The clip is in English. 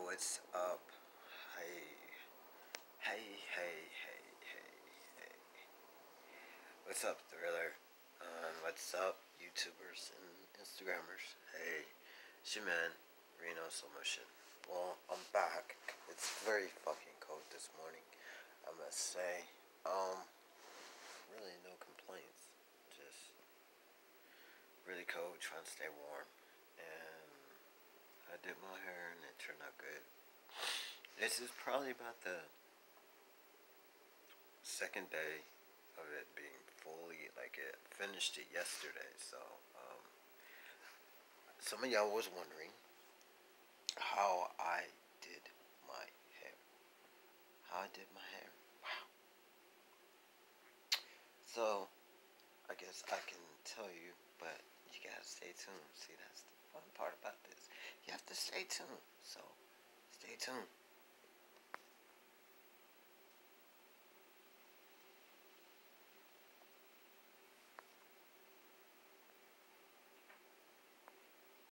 what's up? Hey, hey. What's up, Thriller? What's up, YouTubers and Instagrammers? Hey, it's your man, Reno Slow Motion. Well, I'm back. It's very fucking cold this morning, I must say. Really no complaints. Just really cold, trying to stay warm. And I did my hair and it turned out good. This is probably about the second day of it being fully, like, it finished it yesterday. So some of y'all was wondering how I did my hair. Wow. So I guess I can tell you, but you gotta stay tuned. See, that's the fun part about this. You have to stay tuned. So stay tuned.